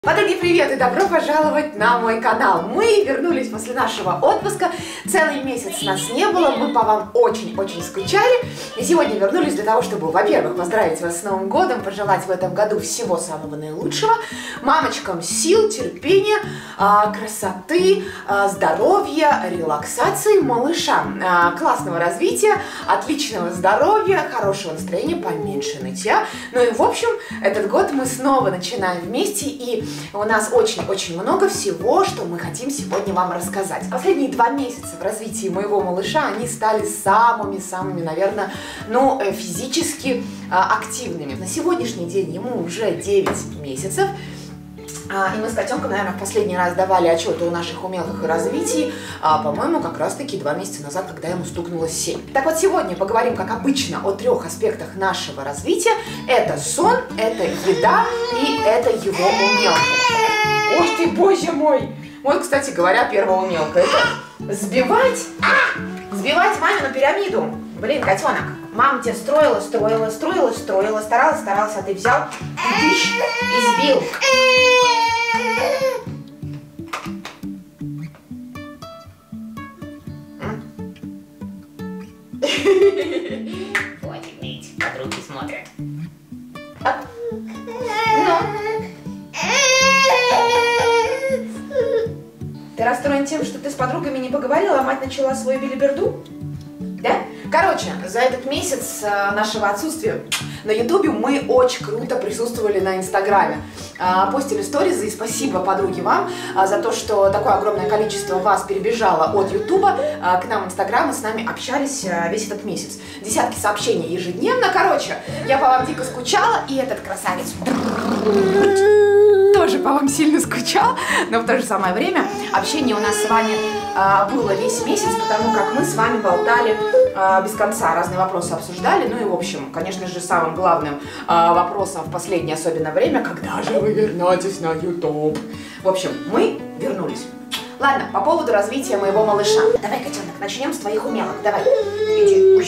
Подруги, привет и добро пожаловать на мой канал. Мы вернулись после нашего отпуска. Целый месяц нас не было, мы по вам очень-очень скучали. И сегодня вернулись для того, чтобы, во-первых, поздравить вас с Новым годом, пожелать в этом году всего самого наилучшего. Мамочкам сил, терпения, красоты, здоровья, релаксации, малышам классного развития, отличного здоровья, хорошего настроения, поменьше нытья. Ну и в общем, этот год мы снова начинаем вместе, и у нас очень-очень много всего, что мы хотим сегодня вам рассказать. Последние 2 месяца в развитии моего малыша, они стали самыми, наверное, физически активными. На сегодняшний день ему уже 9 месяцев. И мы с котенком, наверное, в последний раз давали отчеты о наших умелках и развитии, по-моему, как раз-таки 2 месяца назад, когда ему стукнулось 7. Так вот, сегодня поговорим, как обычно, о 3 аспектах нашего развития. Это сон, это еда и это его умелка. Ох ты, боже мой! Вот, кстати говоря, первая умелка. Это сбивать мамину пирамиду. Блин, котенок, мама тебя строила, старалась, а ты взял и сбил. Хватит ныть, подруги смотрят. Ты расстроен тем, что ты с подругами не поговорила, а мать начала свою билиберду? Да? Короче, за этот месяц нашего отсутствия на ютубе мы очень круто присутствовали на инстаграме. Постили сторизы, и спасибо, подруги, вам за то, что такое огромное количество вас перебежало от ютуба к нам в инстаграм и с нами общались весь этот месяц. Десятки сообщений ежедневно. Короче, я по вам дико скучала, и этот красавец тоже по вам сильно скучал, но в то же самое время общение у нас с вами было весь месяц, потому как мы с вами болтали без конца, разные вопросы обсуждали. Ну и в общем, конечно же, самым главным вопросом в последнее особенно время: когда же вы вернетесь на YouTube? В общем, мы вернулись. Ладно, по поводу развития моего малыша. Давай, котенок, начнем с твоих умелок. Давай, иди.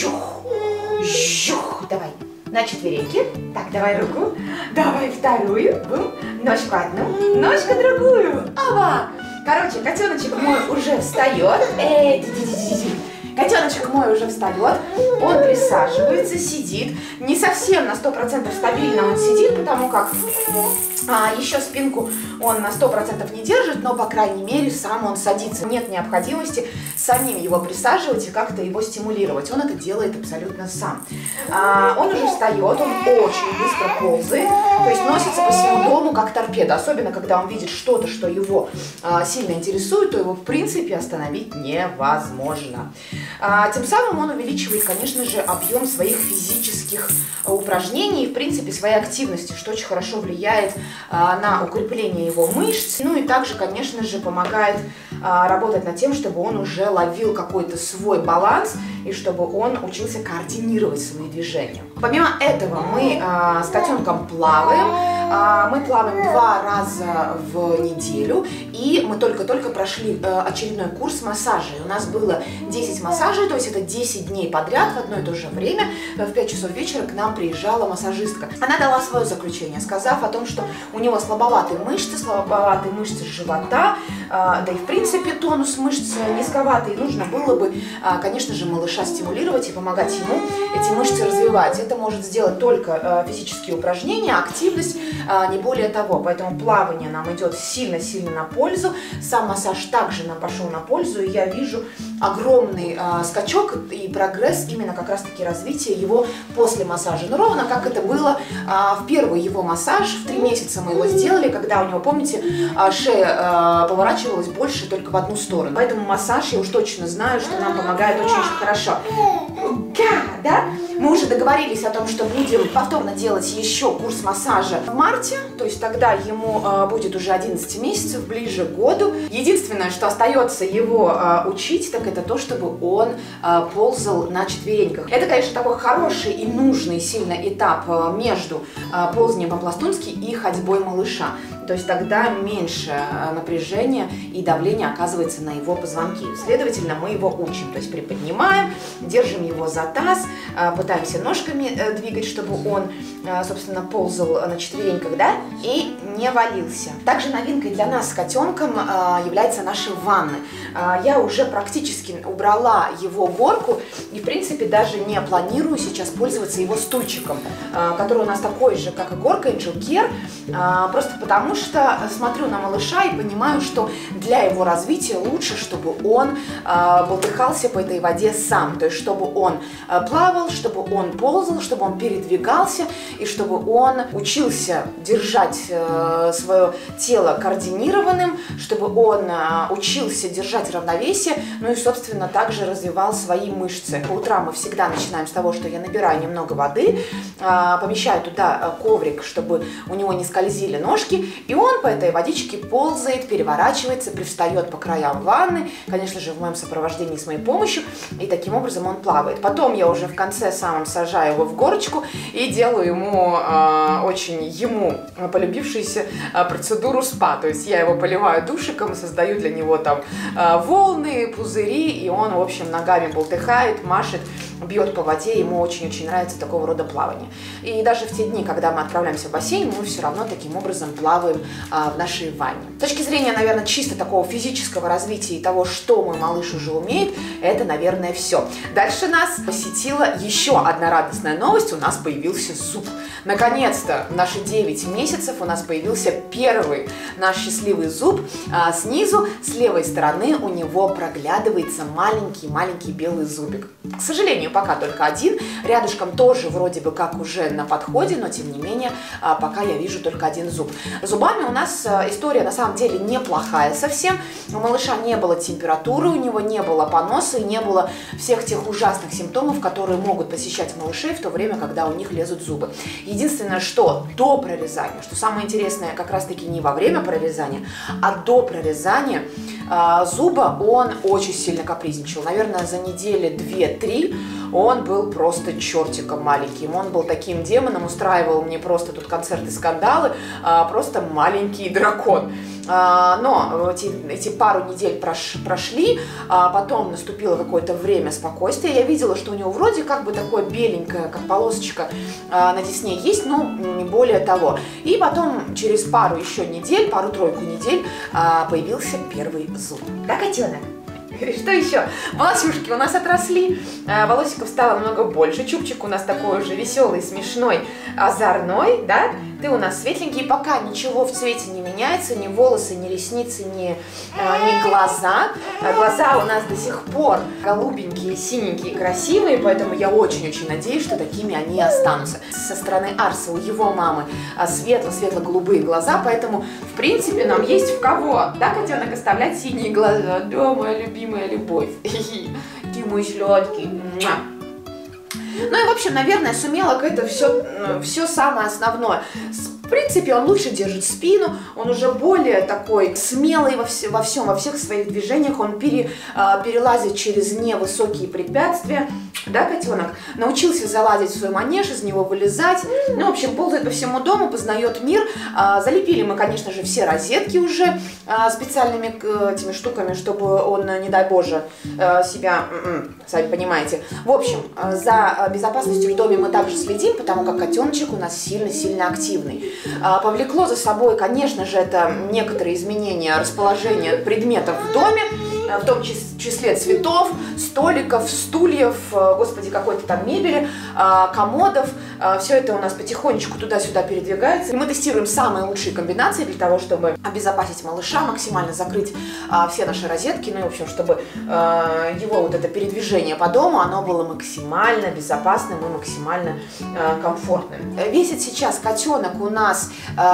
Давай. На четвереньки. Так, давай руку. Давай вторую. Бум. Ножку одну. Ножку другую. Ава! Короче, котеночек мой уже встает. Котеночек мой уже встает, он присаживается, сидит. Не совсем на 100% стабильно он сидит, потому как еще спинку он на 100% не держит, но, по крайней мере, сам он садится. Нет необходимости самим его присаживать и как-то его стимулировать. Он это делает абсолютно сам. Он уже встает, он очень быстро ползает, то есть носится по всему дому как торпеда. Особенно, когда он видит что-то, что его сильно интересует, то его, в принципе, остановить невозможно. Тем самым он увеличивает, конечно же, объем своих физических упражнений и, в принципе, своей активности, что очень хорошо влияет на укрепление его мышц. Ну и также, конечно же, помогает работать над тем, чтобы он уже ловил какой-то свой баланс и чтобы он учился координировать свои движения. Помимо этого мы с котенком плаваем. Мы плаваем 2 раза в неделю, и мы только-только прошли очередной курс массажей. У нас было 10 массажей, то есть это 10 дней подряд в одно и то же время. В 5 часов вечера к нам приезжала массажистка. Она дала свое заключение, сказав о том, что у него слабоватые мышцы живота, да и в принципе тонус мышц низковатый. Нужно было бы, конечно же, малыша стимулировать и помогать ему эти мышцы развивать. Это может сделать только физические упражнения, активность, не более того. Поэтому плавание нам идет сильно-сильно на пользу. Сам массаж также нам пошел на пользу, и я вижу огромный скачок и прогресс именно как раз-таки развития его после массажа. Ну, ровно как это было в первый его массаж. В 3 месяца мы его сделали, когда у него, помните, шея поворачивалась больше только в одну сторону. Поэтому массаж, я уж точно знаю, что нам помогает очень-очень хорошо. Да? Мы уже договорились о том, что будем повторно делать еще курс массажа в марте, то есть тогда ему будет уже 11 месяцев, ближе к году. Единственное, что остается его учить, так это то, чтобы он ползал на четвереньках. Это, конечно, такой хороший и нужный сильно этап между ползанием по-пластунски и ходьбой малыша. То есть тогда меньше напряжения и давления оказывается на его позвонки. Следовательно, мы его учим. То есть приподнимаем, держим его за таз, пытаемся ножками двигать, чтобы он собственно, ползал на четвереньках, да, и не валился. Также новинкой для нас с котенком является наши ванны. Я уже практически убрала его горку и, в принципе, даже не планирую сейчас пользоваться его стульчиком, который у нас такой же, как и горка Angel Care, просто потому что смотрю на малыша и понимаю, что для его развития лучше, чтобы он болтыхался по этой воде сам, то есть чтобы он плавал, чтобы он ползал, чтобы он передвигался и чтобы он учился держать свое тело координированным, чтобы он учился держать равновесие, ну и, собственно, также развивал свои мышцы. По утрам мы всегда начинаем с того, что я набираю немного воды, помещаю туда коврик, чтобы у него не скользили ножки, и он по этой водичке ползает, переворачивается, привстает по краям ванны, конечно же, в моем сопровождении с моей помощью, и таким образом он плавает. Потом я уже в конце самом сажаю его в горочку и делаю ему очень полюбившуюся процедуру спа, то есть я его поливаю душиком, создаю для него там волны, пузыри, и он, в общем, ногами болтыхает, машет, бьет по воде, ему очень-очень нравится такого рода плавание. И даже в те дни, когда мы отправляемся в бассейн, мы все равно таким образом плаваем в нашей ванне. С точки зрения, наверное, чисто такого физического развития и того, что мой малыш уже умеет, это, наверное, все. Дальше нас посетила еще одна радостная новость, у нас появился зуб. Наконец-то в наши 9 месяцев у нас появился первый наш счастливый зуб. Снизу, с левой стороны, у него проглядывается маленький-маленький белый зубик. К сожалению, пока только один. Рядышком тоже вроде бы как уже на подходе, но тем не менее, пока я вижу только один зуб. С зубами у нас история на самом деле неплохая совсем. У малыша не было температуры, у него не было поноса и не было всех тех ужасных симптомов, которые могут посещать малышей в то время, когда у них лезут зубы. Единственное, что до прорезания, что самое интересное, как раз-таки не во время прорезания, а до прорезания зуба он очень сильно капризничал. Наверное, за недели 2-3 он был просто чертиком маленьким. Он был таким демоном, устраивал мне просто тут концерты, скандалы, просто маленький дракон. Но эти пару недель прошли, потом наступило какое-то время спокойствия. Я видела, что у него вроде как бы такое беленькое, как полосочка на десне есть, но не более того. И потом через пару еще недель, пару-тройку недель появился первый зуб. Да, котенок? Что еще? Волосюшки у нас отросли, волосиков стало намного больше, чубчик у нас такой уже веселый, смешной, озорной, да? Ты у нас светленький, пока ничего в цвете не меняется, ни волосы, ни ресницы, ни глаза. Глаза у нас до сих пор голубенькие, синенькие, красивые, поэтому я очень-очень надеюсь, что такими они и останутся. Со стороны Арса у его мамы светло-светло-голубые глаза, поэтому, в принципе, нам есть в кого, да, котенок, оставлять синие глаза. Да, моя любимая любовь. Ты мой сладкий. Ну и, в общем, наверное, сумела это все самое основное. В принципе, он лучше держит спину, он уже более такой смелый во всех своих движениях, он перелазит через невысокие препятствия, да, котенок? Научился залазить в свой манеж, из него вылезать, ну, в общем, ползает по всему дому, познает мир. Залепили мы, конечно же, все розетки уже специальными этими штуками, чтобы он, не дай боже, себя, сами понимаете. В общем, за безопасностью в доме мы также следим, потому как котеночек у нас сильно-сильно активный. Повлекло за собой, конечно же, это некоторые изменения расположения предметов в доме, в том числе цветов, столиков, стульев, господи, какой-то там мебели, комодов. Все это у нас потихонечку туда-сюда передвигается. И мы тестируем самые лучшие комбинации для того, чтобы обезопасить малыша, максимально закрыть все наши розетки, ну и, в общем, чтобы его вот это передвижение по дому, оно было максимально безопасным и максимально комфортным. Весит сейчас котенок у нас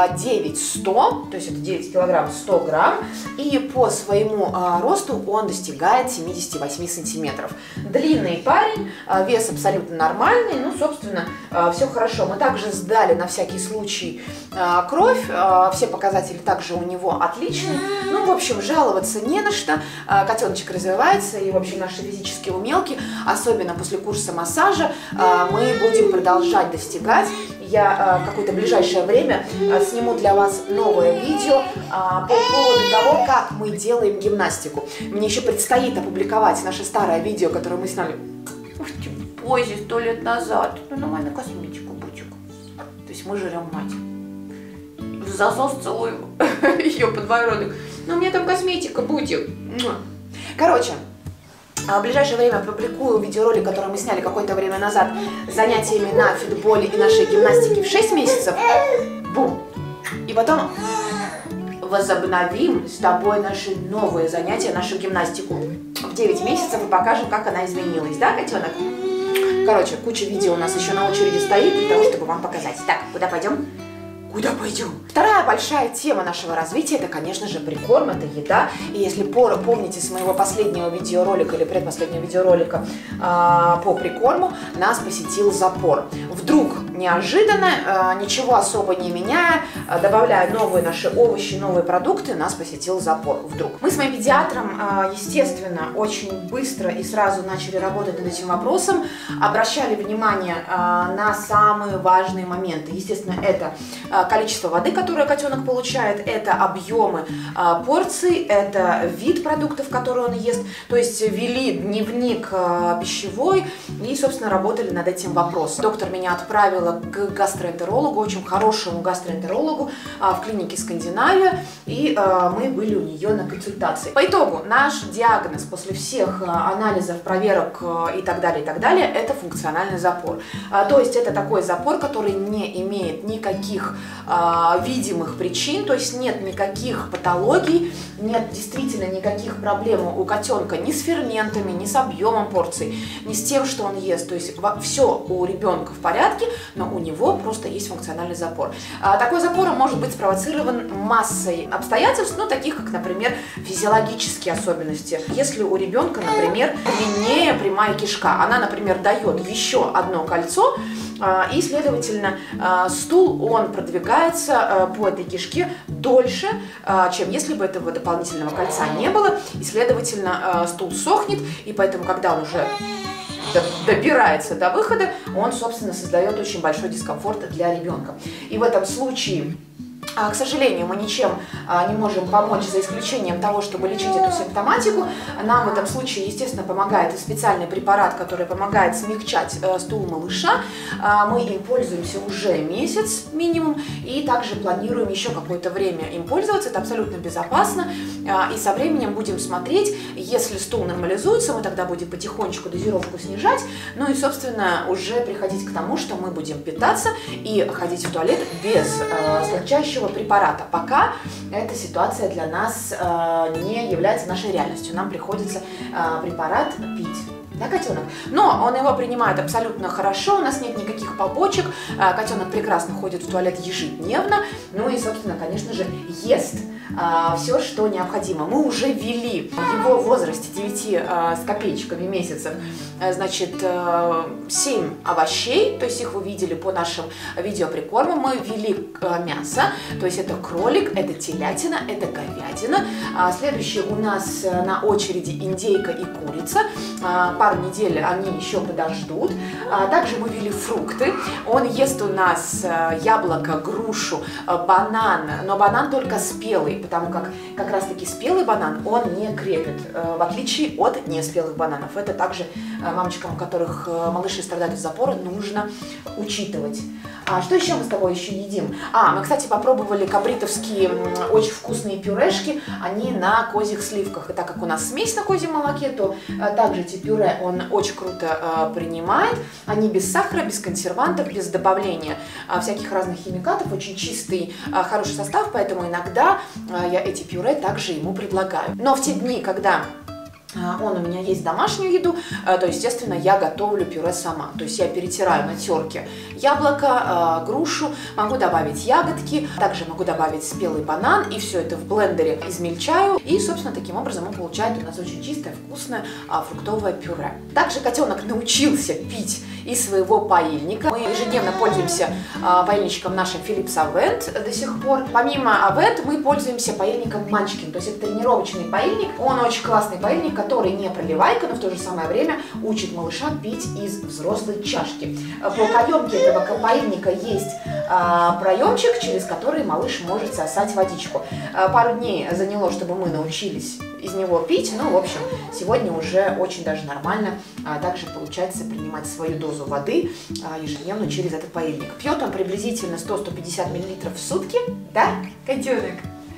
9100, то есть это 9 килограмм 100 грамм, и по своему росту он достигает 78 сантиметров. Длинный парень, вес абсолютно нормальный, ну, собственно, все хорошо. Мы также сдали на всякий случай кровь, все показатели также у него отличные. Ну, в общем, жаловаться не на что. Котеночек развивается, и, в общем, наши физические умелки, особенно после курса массажа, мы будем продолжать достигать. Я в какое-то ближайшее время сниму для вас новое видео по поводу того, как мы делаем гимнастику. Мне еще предстоит опубликовать наше старое видео, которое мы сняли позже, 100 лет назад. Ну, нормально косметику, бутик. есть мы жрем мать. В засос целую ее подбородок. Но у меня там косметика будет. Короче, в ближайшее время публикую видеоролик, который мы сняли какое-то время назад, с занятиями на фитболе и нашей гимнастике в 6 месяцев. Бум! И потом возобновим с тобой наши новые занятия, нашу гимнастику в 9 месяцев и покажем, как она изменилась. Да, котенок? Короче, куча видео у нас еще на очереди стоит для того, чтобы вам показать. Так, куда пойдем? Куда пойдем? Вторая большая тема нашего развития – это, конечно же, прикорм, это еда. И если помните с моего последнего видеоролика или предпоследнего видеоролика по прикорму, нас посетил запор. Вдруг, неожиданно, ничего особо не меняя, добавляя новые наши овощи, новые продукты, нас посетил запор. Вдруг. Мы с моим педиатром, естественно, очень быстро и сразу начали работать над этим вопросом, обращали внимание на самые важные моменты. Естественно, это количество воды, которое котенок получает, это объемы порций, это вид продуктов, которые он ест. То есть вели дневник пищевой и, собственно, работали над этим вопросом. Доктор меня отправила к гастроэнтерологу, очень хорошему гастроэнтерологу в клинике Скандинавия, и мы были у нее на консультации. По итогу наш диагноз после всех анализов, проверок и так далее, это функциональный запор. То есть это такой запор, который не имеет никаких видимых причин, то есть нет никаких патологий, нет действительно никаких проблем у котенка ни с ферментами, ни с объемом порций, ни с тем, что он ест. То есть все у ребенка в порядке, но у него просто есть функциональный запор. Такой запор может быть спровоцирован массой обстоятельств, ну, таких как, например, физиологические особенности. Если у ребенка, например, длиннее прямая кишка, она, например, дает еще одно кольцо, и, следовательно, стул, он продвигается по этой кишке дольше, чем если бы этого дополнительного кольца не было, и, следовательно, стул сохнет, и поэтому, когда он уже добирается до выхода, он, собственно, создает очень большой дискомфорт для ребенка. И в этом случае, к сожалению, мы ничем не можем помочь, за исключением того, чтобы лечить эту симптоматику. Нам в этом случае, естественно, помогает и специальный препарат, который помогает смягчать стул малыша. Мы им пользуемся уже месяц минимум, и также планируем еще какое-то время им пользоваться. Это абсолютно безопасно. И со временем будем смотреть, если стул нормализуется, мы тогда будем потихонечку дозировку снижать. Ну и, собственно, уже приходить к тому, что мы будем питаться и ходить в туалет без смягчающего препарата. Пока эта ситуация для нас не является нашей реальностью. Нам приходится препарат пить. Да, котенок? Но он его принимает абсолютно хорошо, у нас нет никаких побочек, котенок прекрасно ходит в туалет ежедневно, ну и, собственно, конечно же, ест все, что необходимо. Мы уже ввели в его возрасте 9 с копеечками месяцев, значит, 7 овощей, то есть их вы видели по нашим видеоприкормам. Мы ввели мясо, то есть это кролик, это телятина, это говядина. Следующие у нас на очереди индейка и курица. Пару недель они еще подождут. Также мы ввели фрукты. Он ест у нас яблоко, грушу, банан, но банан только спелый, потому как раз таки спелый банан он не крепит, в отличие от неспелых бананов. Это также мамочкам, у которых малыши страдают от запора, нужно учитывать. Что еще мы с тобой еще едим? Мы, кстати, попробовали кабритовские очень вкусные пюрешки, они на козьих сливках. И так как у нас смесь на козьем молоке, то также эти пюре он очень круто принимает. Они без сахара, без консервантов, без добавления всяких разных химикатов, очень чистый, хороший состав, поэтому иногда я эти пюре также ему предлагаю. Но в те дни, когда он у меня есть домашнюю еду, то, естественно, я готовлю пюре сама. То есть я перетираю на терке яблоко, грушу, могу добавить ягодки, также могу добавить спелый банан, и все это в блендере измельчаю. И, собственно, таким образом он получает у нас очень чистое, вкусное фруктовое пюре. Также котенок научился пить из своего паильника. Мы ежедневно пользуемся паильничком нашим Philips Avent до сих пор. Помимо Avent мы пользуемся паильником Munchkin. То есть это тренировочный паильник. Он очень классный паильник, который не проливайка, но в то же самое время учит малыша пить из взрослой чашки. По каемке этого паильника есть проемчик, через который малыш может сосать водичку. Пару дней заняло, чтобы мы научились из него пить, но, в общем, сегодня уже очень даже нормально. Также получается принимать свою дозу воды ежедневно через этот поильник. Пьет он приблизительно 100-150 мл в сутки, да, котенок?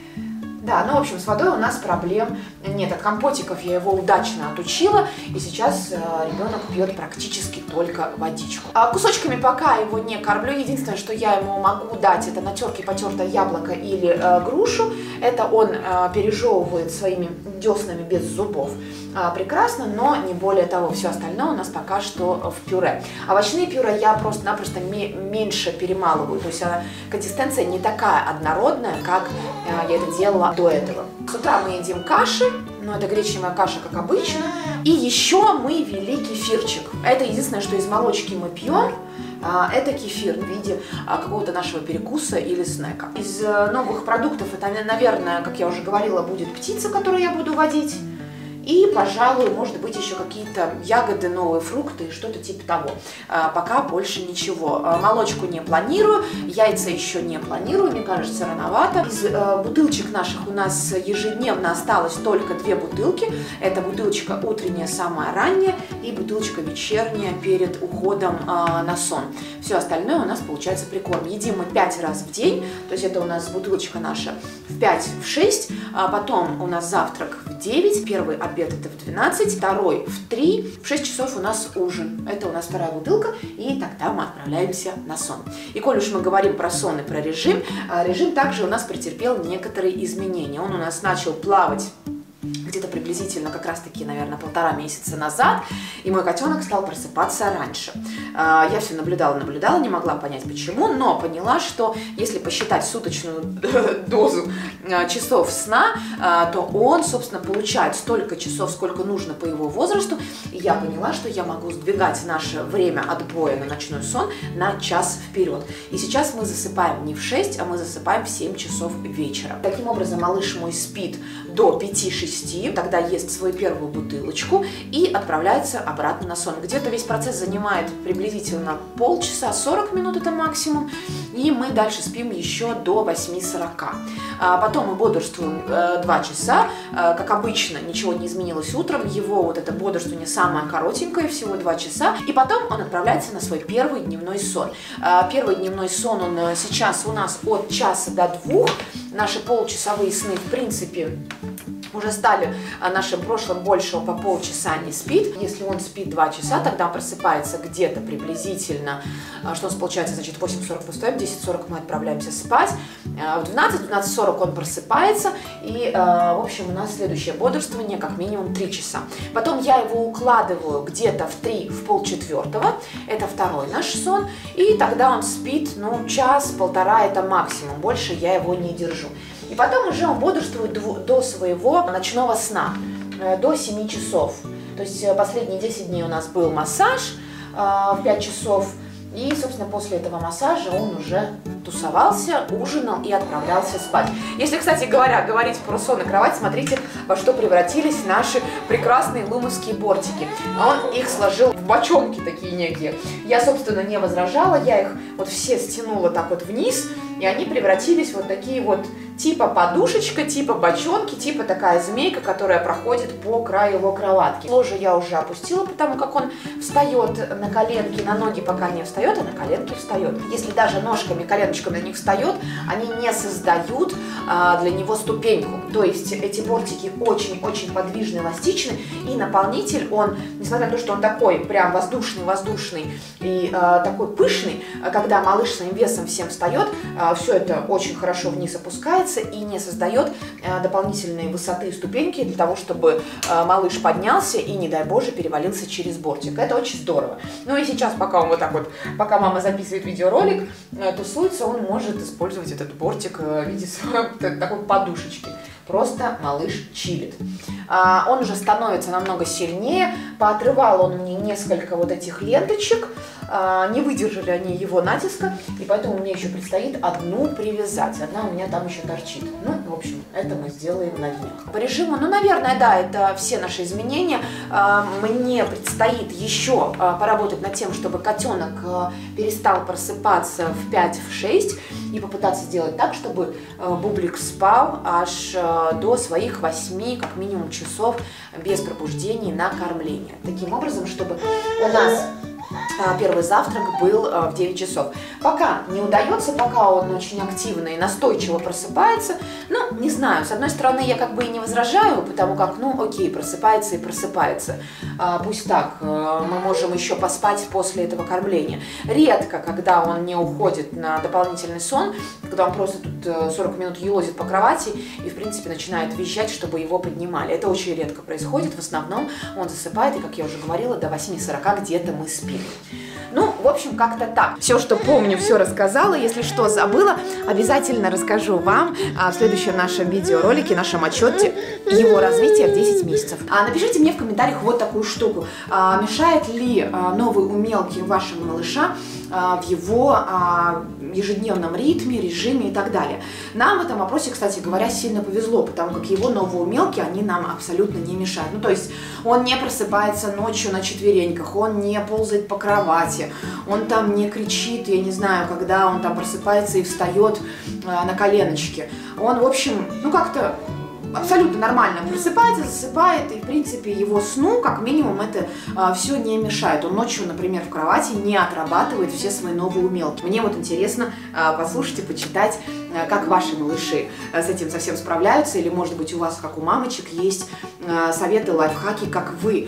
Да, ну, в общем, с водой у нас проблем нет. От компотиков я его удачно отучила, и сейчас ребенок пьет практически только водичку. Кусочками пока его не кормлю. Единственное, что я ему могу дать, это на терке потертое яблоко или грушу. Это он пережевывает своими деснами без зубов. Прекрасно, но не более того. Все остальное у нас пока что в пюре. Овощные пюре я просто-напросто меньше перемалываю. То есть консистенция не такая однородная, как я это делала до этого. С утра мы едим каши, но это гречневая каша, как обычно. И еще мы ввели кефирчик. Это единственное, что из молочки мы пьем. Это кефир в виде какого-то нашего перекуса или снека. Из новых продуктов это, наверное, как я уже говорила, будет птица, которую я буду водить. И, пожалуй, может быть, еще какие-то ягоды, новые фрукты, что-то типа того. Пока больше ничего. Молочку не планирую, яйца еще не планирую, мне кажется, рановато. Из бутылочек наших у нас ежедневно осталось только 2 бутылки. Это бутылочка утренняя, самая ранняя, и бутылочка вечерняя перед уходом на сон. Все остальное у нас получается прикорм. Едим мы 5 раз в день, то есть это у нас бутылочка наша в 5-6, потом у нас завтрак в 9, первый обед это в 12, второй в 3, в 6 часов у нас ужин. Это у нас 2-я бутылка, и тогда мы отправляемся на сон. И коль уж мы говорим про сон и про режим, режим также у нас претерпел некоторые изменения. Он у нас начал плавать где-то приблизительно как раз-таки, наверное, 1,5 месяца назад, и мой котенок стал просыпаться раньше. Я все наблюдала, не могла понять почему, но поняла, что если посчитать суточную дозу часов сна, то он, собственно, получает столько часов, сколько нужно по его возрасту, и я поняла, что я могу сдвигать наше время отбоя на ночной сон на час вперед. И сейчас мы засыпаем не в 6, а мы засыпаем в 7 часов вечера. Таким образом, малыш мой спит до 5-6, тогда ест свою первую бутылочку и отправляется обратно на сон. Где-то весь процесс занимает приблизительно полчаса, 40 минут это максимум, и мы дальше спим еще до 8:40. Потом мы бодрствуем 2 часа, как обычно, ничего не изменилось утром, его вот это бодрствование самое коротенькое, всего 2 часа, и потом он отправляется на свой первый дневной сон. Первый дневной сон, он сейчас у нас от часа до 2, наши получасовые сны, в принципе, уже стали нашим прошлым больше, он по полчаса не спит. Если он спит 2 часа, тогда он просыпается где-то приблизительно, что у нас получается, значит, 8:40 мы встаем, 10:40 мы отправляемся спать, в 12:40 он просыпается, и, в общем, у нас следующее бодрствование как минимум 3 часа. Потом я его укладываю где-то в 3, в 3:30, это 2-й наш сон, и тогда он спит, ну, час-полтора это максимум, больше я его не держу. И потом уже он бодрствует до своего ночного сна, до 7 часов. То есть последние 10 дней у нас был массаж в 5 часов. И, собственно, после этого массажа он уже тусовался, ужинал и отправлялся спать. Если, кстати говоря, говорить про сон и кровать, смотрите, во что превратились наши прекрасные лумовские бортики. Он их сложил в бочонки такие некие. Я, собственно, не возражала, я их вот все стянула так вот вниз, и они превратились в вот такие вот типа подушечка, типа бочонки, типа такая змейка, которая проходит по краю его кроватки. Ложу я уже опустила, потому как он встает на коленки, на ноги пока не встает, а на коленки встает. Если даже ножками, коленочками на них встает, они не создают для него ступеньку. То есть эти бортики очень-очень подвижны, эластичны, и наполнитель, он, несмотря на то, что он такой прям воздушный и такой пышный, когда малыш своим весом всем встает, все это очень хорошо вниз опускается и не создает дополнительной высоты и ступеньки для того, чтобы малыш поднялся и, не дай боже, перевалился через бортик. Это очень здорово. Ну и сейчас, пока он вот так вот, пока мама записывает видеоролик, тусуется, он может использовать этот бортик в виде такой подушечки. Просто малыш чилит. Он уже становится намного сильнее. Поотрывал он мне несколько вот этих ленточек. Не выдержали они его натиска, и поэтому мне еще предстоит одну привязать. Одна у меня там еще торчит. Ну, в общем, это мы сделаем на днях. По режиму, ну, наверное, да, это все наши изменения. Мне предстоит еще поработать над тем, чтобы котенок перестал просыпаться в 5-6. и попытаться сделать так, чтобы Бублик спал аж до своих 8, как минимум, часов без пробуждений на кормление. Таким образом, чтобы у нас первый завтрак был в 9 часов. Пока не удается, пока он очень активно и настойчиво просыпается, ну, не знаю, с одной стороны, я как бы и не возражаю, потому как, ну, окей, просыпается и просыпается. Пусть так, мы можем еще поспать после этого кормления. Редко, когда он не уходит на дополнительный сон, когда он просто тут 40 минут елозит по кровати и, в принципе, начинает визжать, чтобы его поднимали. Это очень редко происходит, в основном он засыпает, и, как я уже говорила, до 8:40 где-то мы спим. Ну, в общем, как-то так. Все, что помню, все рассказала. Если что забыла, обязательно расскажу вам в следующем нашем видеоролике, нашем отчете его развития в 10 месяцев. Напишите мне в комментариях вот такую штуку. Мешает ли новый умелки вашего малыша в его ежедневном ритме, режиме и так далее? Нам в этом вопросе, кстати говоря, сильно повезло, потому как его новые умелки, они нам абсолютно не мешают. Ну, то есть он не просыпается ночью на четвереньках, он не ползает по кровати, он там не кричит, я не знаю, когда он там просыпается и встает на коленочки. Он, в общем, ну, как-то абсолютно нормально просыпается, засыпает, и, в принципе, его сну, как минимум, это все не мешает. Он ночью, например, в кровати не отрабатывает все свои новые умелки. Мне вот интересно послушать и почитать, как ваши малыши с этим совсем справляются, или, может быть, у вас, как у мамочек, есть советы, лайфхаки, как вы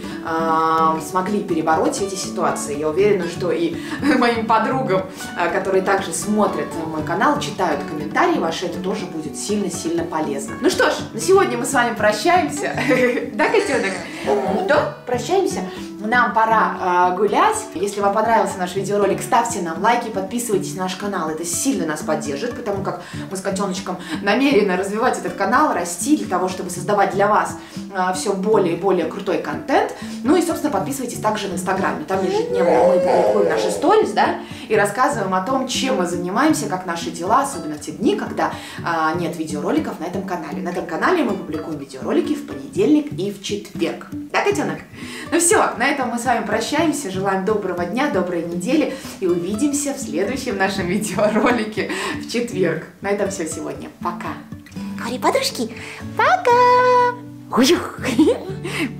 смогли перебороть эти ситуации. Я уверена, что и моим подругам, которые также смотрят мой канал, читают комментарии ваши, это тоже будет сильно-сильно полезно. Ну что ж, на сегодня мы с вами прощаемся. Да, котенок? Да, прощаемся. Нам пора гулять. Если вам понравился наш видеоролик, ставьте нам лайки, подписывайтесь на наш канал. Это сильно нас поддержит, потому как мы с котеночком намерены развивать этот канал, расти для того, чтобы создавать для вас все более и более крутой контент. Ну и, собственно, подписывайтесь также на Инстаграме. Там ежедневно мы публикуем наши сторис, да, и рассказываем о том, чем мы занимаемся, как наши дела, особенно в те дни, когда нет видеороликов на этом канале. На этом канале мы публикуем видеоролики в понедельник и в четверг. Да, котенок? Ну все, на этом мы с вами прощаемся. Желаем доброго дня, доброй недели и увидимся в следующем нашем видеоролике в четверг. На этом все сегодня. Пока. Говори, подружки, пока!